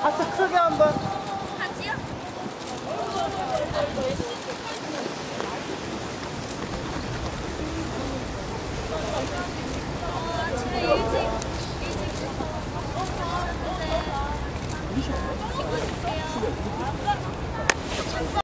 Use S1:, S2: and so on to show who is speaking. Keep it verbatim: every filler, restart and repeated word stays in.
S1: 하트 크게 한번.
S2: 하지요? 어, 집에 일찍 일찍 친구 줄게요.